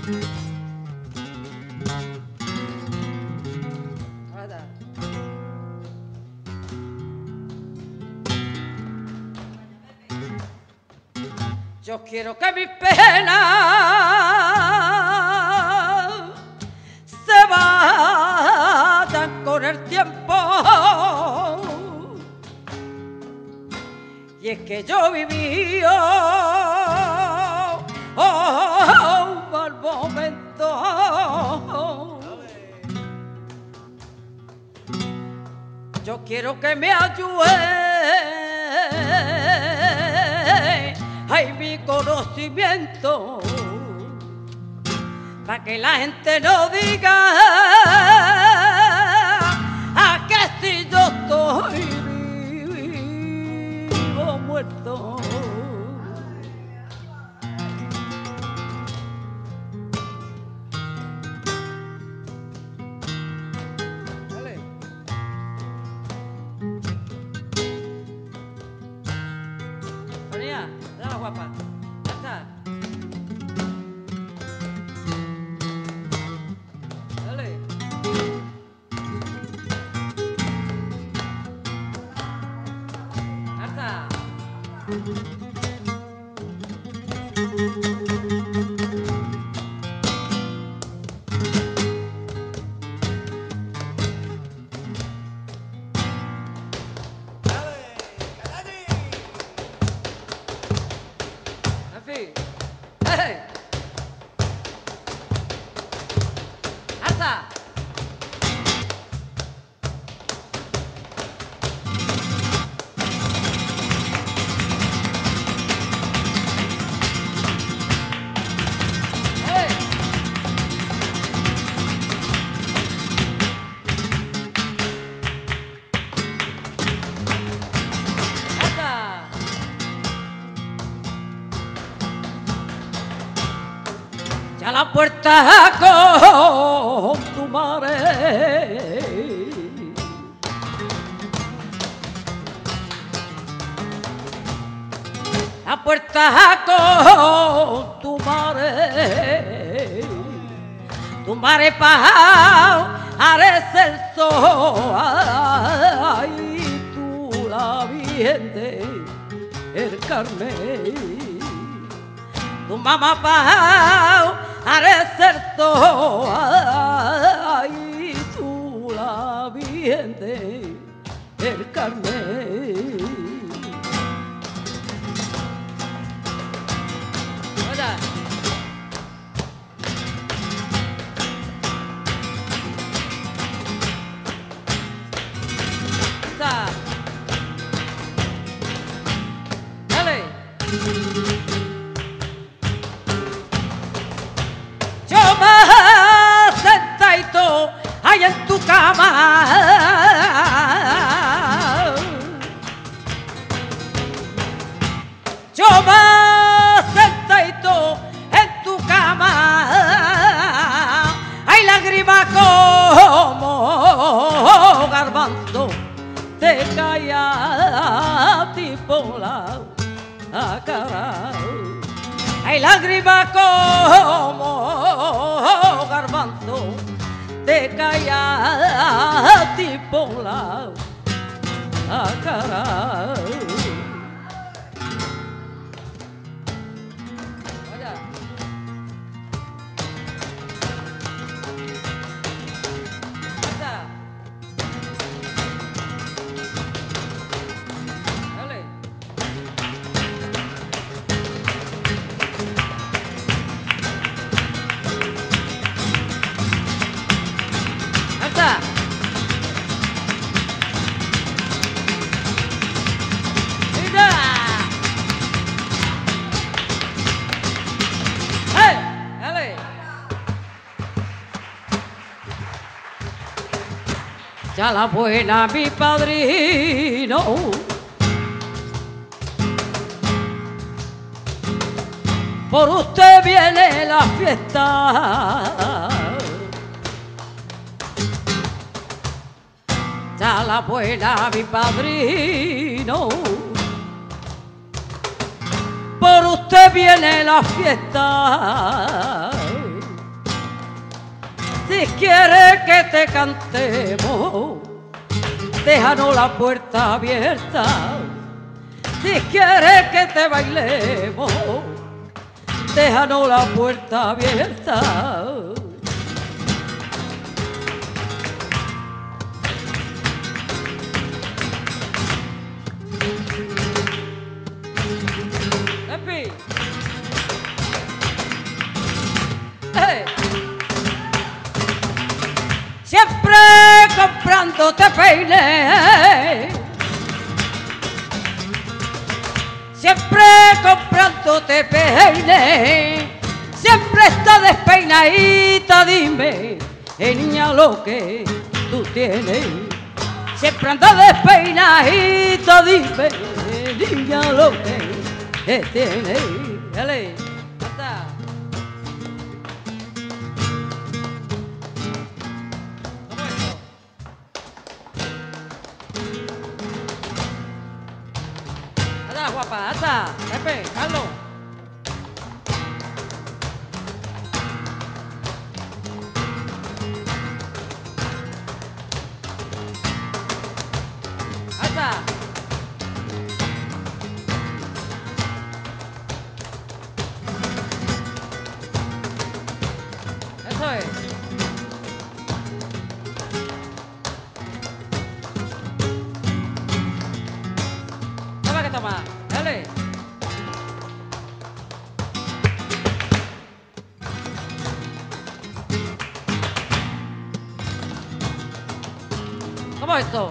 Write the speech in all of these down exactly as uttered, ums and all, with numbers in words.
Yo quiero que mis penas se vayan con el tiempo. Y es que yo viví oh, oh, un mal momento. Yo quiero que me ayude. Hay mi conocimiento para que la gente no diga a que si yo estoy vivo o muerto. Dale. Ponía. Dale, guapa. Ya está. Dale. Ya está. Hey. Hasta. Hey. Hasta. A la puerta con tu madre, la puerta con tu madre, tu madre parece el sol, ay, tú la Virgen del Carmen. Tu mamá pa parece el sol, ay, tú la Virgen del Carmen. Hola. Está. Dale. Yo me sentadito ahí en tu cama, yo me sentadito en tu cama, hay lágrimas como garbanzo, te caía a ti por la cara. Hay lágrimas como garbanzo, te caía a ti por la cara. Vaya. Dale. Mira. Hey, dale. Ya la buena mi padrino, por usted viene la fiesta. Ya la buena mi padrino, por usted viene la fiesta. Si quieres que te cantemos, déjanos la puerta abierta. Si quieres que te bailemos, déjanos la puerta abierta. Epi. Hey. Siempre comprándote peines, siempre comprándote peines, siempre está despeinadita, dime, eh, niña, lo que tú tienes. Siempre anda despeinadita, dime, eh, niña, lo que eh, tienes. Dale, canta. Guapa, hasta, Pepe, Carlos. Hasta. Eso es. Toma que toma. Dale. ¿Cómo es esto?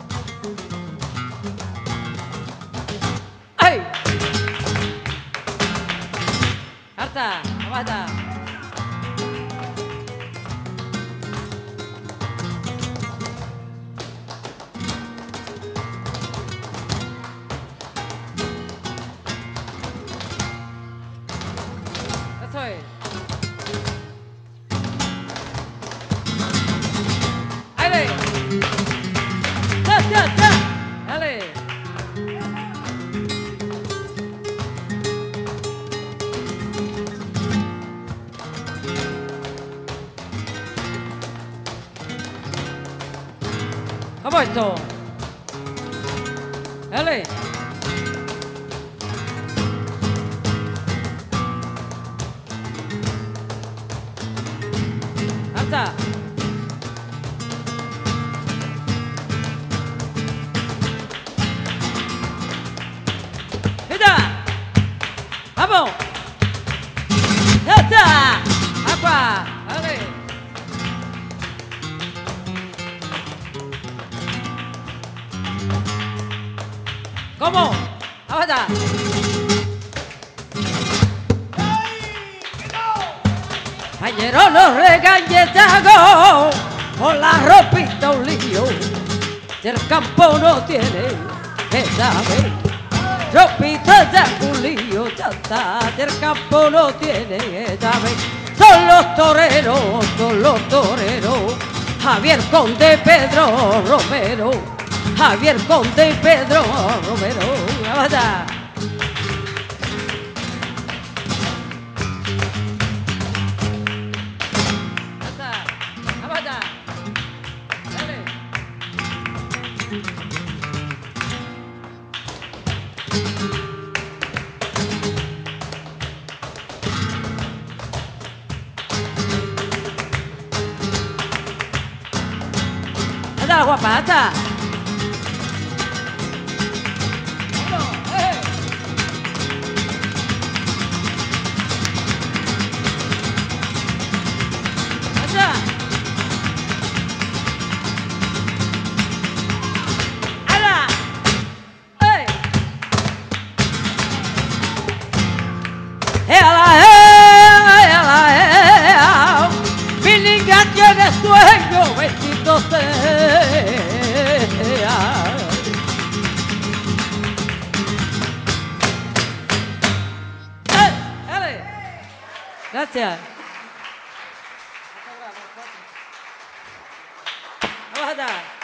¡Ay! ¡Harta! ¡Aguanta! Eso es. ¡Dale! ¡Ya, ya, ya! ¡Dale! ¿Cómo esto? Dale. Hasta. ¡Mira! ¡Vamos! ¡Ya está! ¡Agua! ¡Dale! ¿Cómo? ¡Aguanta! Compañero, no regañes, hago con la ropita un lío. Si el campo no tiene que saber, ropita de un lío, ya está. Si el campo no tiene que saber, son los toreros, son los toreros. Javier Conde, Pedro Romero, Javier Conde y Pedro Romero. ¡Aguanta! ¡Anda, guapa, anda! Sueño, bendito sea. ¡Eh! ¡Dale! Gracias. Vamos a dar.